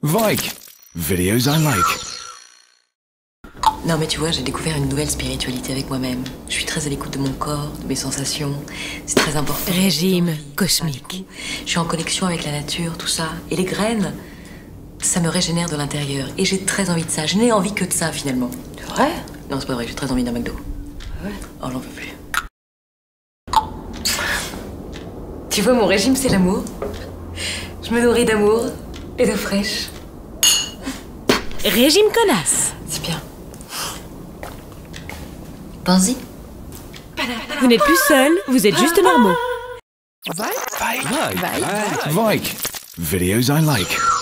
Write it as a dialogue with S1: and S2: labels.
S1: Vike. Videos I like.
S2: Non mais tu vois, j'ai découvert une nouvelle spiritualité avec moi-même. Je suis très à l'écoute de mon corps, de mes sensations. C'est très important.
S3: Régime cosmique.
S2: Je suis en connexion avec la nature, tout ça. Et les graines, ça me régénère de l'intérieur. Et j'ai très envie de ça. Je n'ai envie que de ça finalement.
S3: C'est vrai?
S2: Non, c'est pas vrai, j'ai très envie d'un McDo.
S3: Ouais.
S2: Oh, j'en peux plus. Tu vois, mon régime, c'est l'amour. Je me nourris d'amour et d'eau fraîche.
S3: Régime connasse.
S2: C'est bien. Pense-y.
S3: Vous n'êtes plus seul, vous êtes juste normaux.
S1: Vike. Videos I like.